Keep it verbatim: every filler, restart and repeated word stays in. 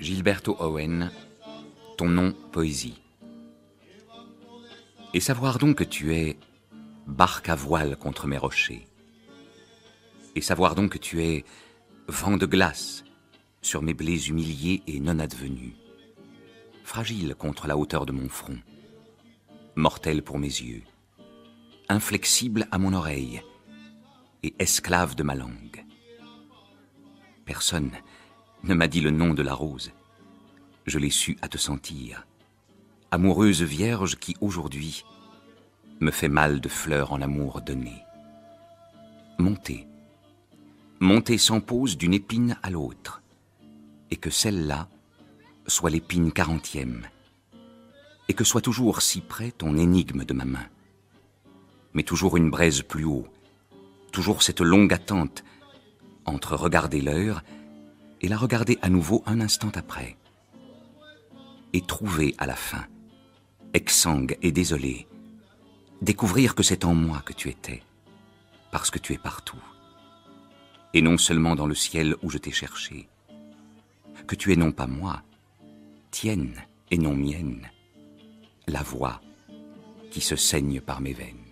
Gilberto Owen, ton nom poésie. Et savoir donc que tu es barque à voile contre mes rochers. Et savoir donc que tu es vent de glace sur mes blés humiliés et non advenus. Fragile contre la hauteur de mon front, mortel pour mes yeux, inflexible à mon oreille et esclave de ma langue. Personne ne m'a dit le nom de la rose. Je l'ai su à te sentir, amoureuse vierge qui aujourd'hui me fait mal de fleurs en amour donné. Monter, monter sans pause d'une épine à l'autre, et que celle-là soit l'épine quarantième, et que soit toujours si près ton énigme de ma main, mais toujours une braise plus haut, toujours cette longue attente entre regarder l'heure et la regarder à nouveau un instant après, et trouver à la fin, exsangue et désolé, découvrir que c'est en moi que tu étais, parce que tu es partout, et non seulement dans le ciel où je t'ai cherché, que tu es non pas moi, tienne et non mienne, la voix qui se saigne par mes veines.